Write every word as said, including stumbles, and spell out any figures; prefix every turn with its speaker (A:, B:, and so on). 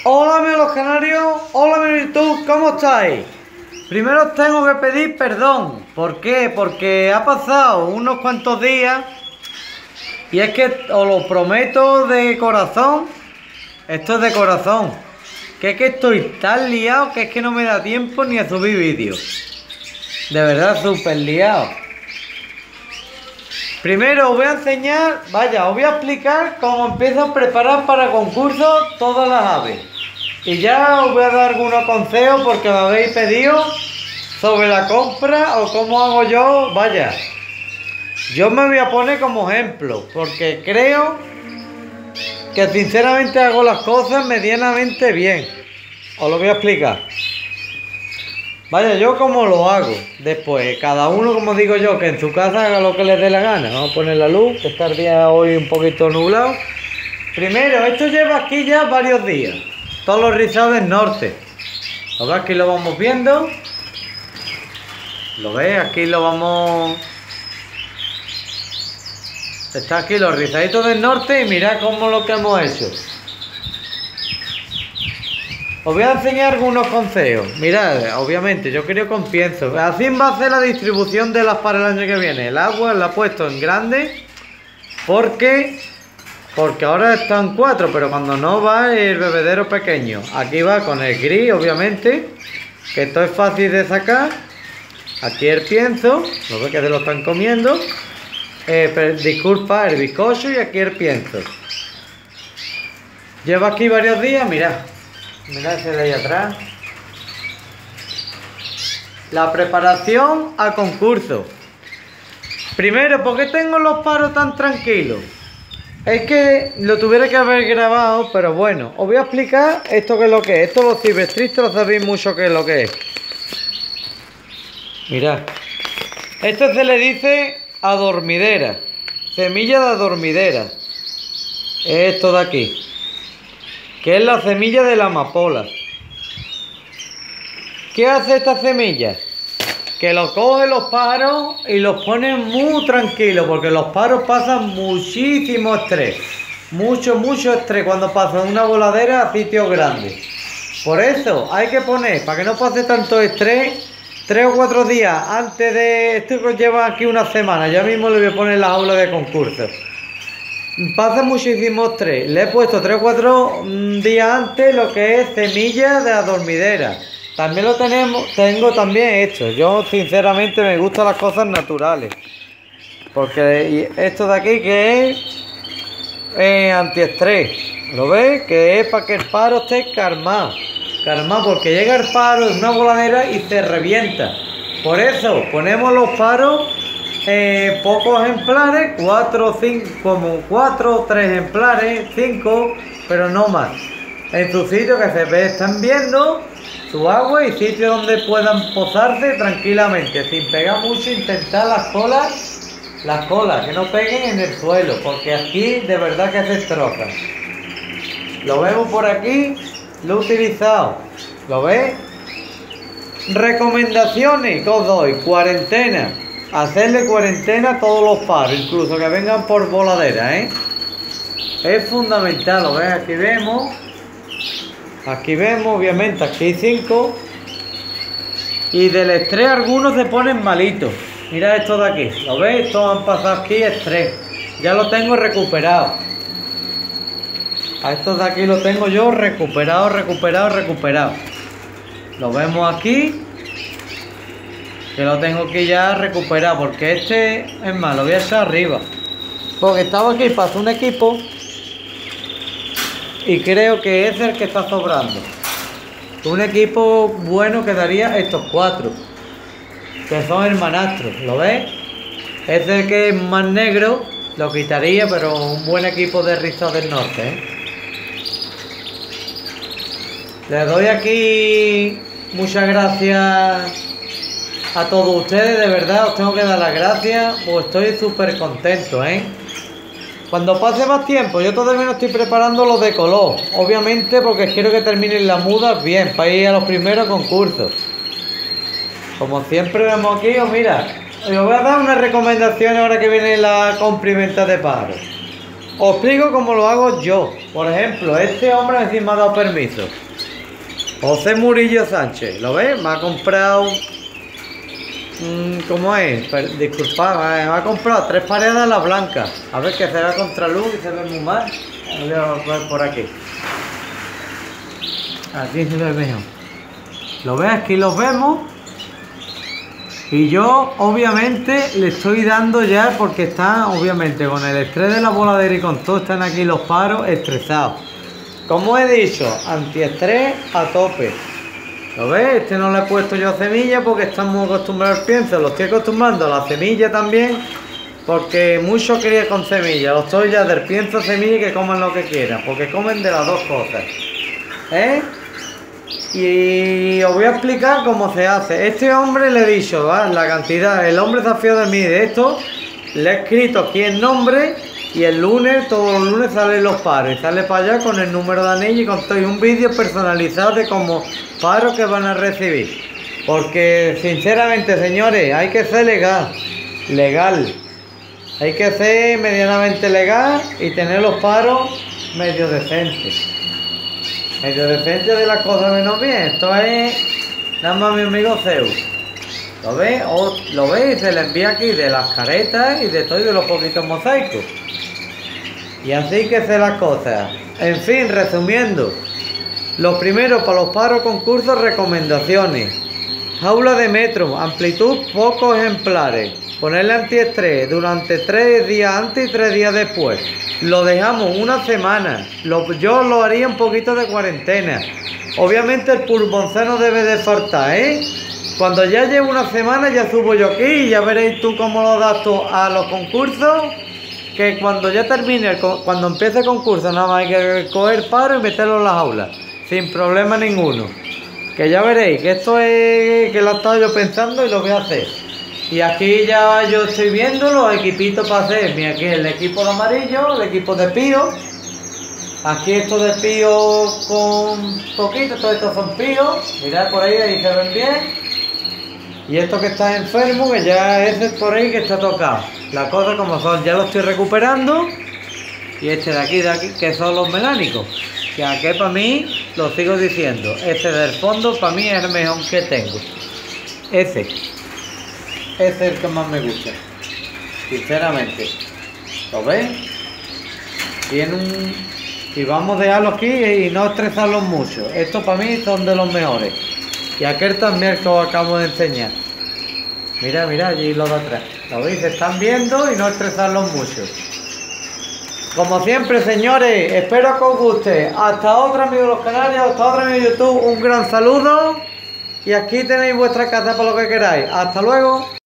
A: Hola amigos los canarios, hola amigos YouTube, ¿cómo estáis? Primero os tengo que pedir perdón. ¿Por qué? Porque ha pasado unos cuantos días y es que os lo prometo de corazón, esto es de corazón, que es que estoy tan liado que es que no me da tiempo ni a subir vídeos. De verdad, súper liado. Primero os voy a enseñar, vaya, os voy a explicar cómo empiezo a preparar para concursos todas las aves. Y ya os voy a dar algunos consejos porque me habéis pedido sobre la compra o cómo hago yo, vaya. Yo me voy a poner como ejemplo porque creo que sinceramente hago las cosas medianamente bien. Os lo voy a explicar. Vaya, yo como lo hago. Después, cada uno, como digo yo, que en su casa haga lo que les dé la gana. Vamos a poner la luz, que está el día hoy un poquito nublado. Primero, esto lleva aquí ya varios días. Todos los rizados del norte. ¿Lo ves? Aquí lo vamos viendo. ¿Lo ves? Aquí lo vamos... Está aquí los rizaditos del norte y mirad cómo lo que hemos hecho. Os voy a enseñar algunos consejos. Mirad, obviamente, yo creo con pienso. Así va a ser la distribución de las para el año que viene. El agua la he puesto en grande. Porque... Porque ahora están cuatro, pero cuando no va el bebedero pequeño. Aquí va con el gris, obviamente. Que esto es fácil de sacar. Aquí el pienso. No ve que se lo están comiendo. Eh, pero, disculpa, el bizcocho y aquí el pienso. Llevo aquí varios días, mirad. Mirad ese de ahí atrás. La preparación al concurso. Primero, ¿por qué tengo los paros tan tranquilos? Es que lo tuviera que haber grabado, pero bueno, os voy a explicar esto que es lo que es. Esto los silvestristas lo sabéis mucho que es lo que es. Mirad. Esto se le dice adormidera. Semilla de adormidera. Esto de aquí. Que es la semilla de la amapola. ¿Qué hace esta semilla? Que lo coge los pájaros y los pone muy tranquilos, porque los pájaros pasan muchísimo estrés. Mucho, mucho estrés cuando pasan una voladera a sitios grandes. Por eso hay que poner, para que no pase tanto estrés, tres o cuatro días antes de... Esto lleva aquí una semana, ya mismo le voy a poner la jaula de concurso. Pasa muchísimo estrés. Le he puesto tres o cuatro días antes lo que es semilla de adormidera. También lo tenemos, tengo también hecho. Yo sinceramente me gustan las cosas naturales. Porque esto de aquí que es eh, antiestrés. ¿Lo ves? Que es para que el paro esté calmado. Calmado porque llega el paro en una voladera y se revienta. Por eso ponemos los paros eh, pocos ejemplares. Cuatro, cinco, como cuatro, tres ejemplares, cinco, pero no más. En su sitio que se ve, están viendo su agua y sitio donde puedan posarse tranquilamente, sin pegar mucho, intentar las colas, las colas que no peguen en el suelo, porque aquí de verdad que se destrozan. Lo vemos por aquí, lo he utilizado, ¿lo ves? Recomendaciones que os doy: cuarentena, hacerle cuarentena a todos los paros, incluso que vengan por voladera, ¿eh? Es fundamental, ¿lo ves? Aquí vemos. Aquí vemos, obviamente, aquí hay cinco. Y del estrés algunos se ponen malitos. Mira esto de aquí, ¿lo veis? Estos han pasado aquí estrés. Ya lo tengo recuperado. A estos de aquí lo tengo yo recuperado, recuperado, recuperado. Lo vemos aquí. Que lo tengo aquí ya recuperado. Porque este, es más, lo voy a echar arriba. Porque estaba aquí, pasó un equipo. Y creo que es el que está sobrando. Un equipo bueno que daría estos cuatro, que son hermanastros, ¿lo ves? Es el que es más negro, lo quitaría, pero un buen equipo de rizos del norte, ¿eh? Les doy aquí muchas gracias a todos ustedes, de verdad, os tengo que dar las gracias, pues estoy súper contento, ¿eh? Cuando pase más tiempo, yo todavía no estoy preparando los de color, obviamente porque quiero que terminen las mudas bien, para ir a los primeros concursos. Como siempre vemos aquí, os mira, os voy a dar unas recomendaciones ahora que viene la compra y venta de pájaros. Os explico cómo lo hago yo. Por ejemplo, este hombre encima me ha dado permiso. José Murillo Sánchez, ¿lo ves? Me ha comprado... Mmm, ¿cómo es? Per, disculpad, me ha comprado tres paredes a la blanca. A ver, que se ve a contraluz y se ve muy mal. Voy a ver por aquí. Aquí se ve mejor. ¿Lo ves? Aquí los vemos. Y yo, obviamente, le estoy dando ya porque están, obviamente, con el estrés de la voladera y con todo, están aquí los paros estresados. Como he dicho, antiestrés a tope. ¿Lo ves? Este no le he puesto yo semilla porque estamos acostumbrados al pienso. Lo estoy acostumbrando a la semilla también porque mucho quería con semilla. Lo estoy ya del pienso semilla y que coman lo que quieran. Porque comen de las dos cosas. ¿Eh? Y os voy a explicar cómo se hace. Este hombre le he dicho, ¿vale? La cantidad. El hombre se ha fiado de mí de esto. Le he escrito aquí el nombre. Y el lunes, todos los lunes salen los paros. Y sale para allá con el número de anillo y con todo. Y un vídeo personalizado de como paros que van a recibir. Porque sinceramente, señores, hay que ser legal. Legal. Hay que ser medianamente legal y tener los paros medio decentes. Medio decentes de las cosas menos bien. Esto es nada más mi amigo Zeus. ¿Lo ve? O, ¿Lo ve? Y se le envía aquí de las caretas y de todo y de los poquitos mosaicos. Y así que se las cosas. En fin, resumiendo. Lo primero, para los paros concursos, recomendaciones. Jaula de metro, amplitud pocos ejemplares. Ponerle antiestrés durante tres días antes y tres días después. Lo dejamos una semana. Lo, yo lo haría un poquito de cuarentena. Obviamente el pulmoncé no debe de faltar, ¿eh? Cuando ya lleve una semana ya subo yo aquí y ya veréis tú cómo lo adapto a los concursos. Que cuando ya termine, el, cuando empiece el concurso, nada más hay que coger paro y meterlo en la jaula. Sin problema ninguno. Que ya veréis que esto es que lo he estado yo pensando y lo voy a hacer. Y aquí ya yo estoy viendo los equipitos para hacer. Mira, aquí el equipo de amarillo, el equipo de pío. Aquí esto de pío con poquito, todos estos son píos. Mirad por ahí, ahí se ven bien. Y esto que está enfermo, que ya ese es por ahí que está tocado. Las cosas como son, ya lo estoy recuperando. Y este de aquí, de aquí, que son los melánicos. Que aquí para mí, lo sigo diciendo, este del fondo para mí es el mejor que tengo. Ese. Ese es el que más me gusta. Sinceramente. ¿Lo ves? Tiene un... Y vamos a dejarlo aquí y no estresarlos mucho. Estos para mí son de los mejores. Y aquel también que os acabo de enseñar. Mira, mira, allí los de atrás. ¿Lo veis? Se están viendo y no estresarlos mucho. Como siempre, señores, espero que os guste. Hasta otro amigo de los canales, hasta otro amigo de YouTube. Un gran saludo. Y aquí tenéis vuestra casa para lo que queráis. Hasta luego.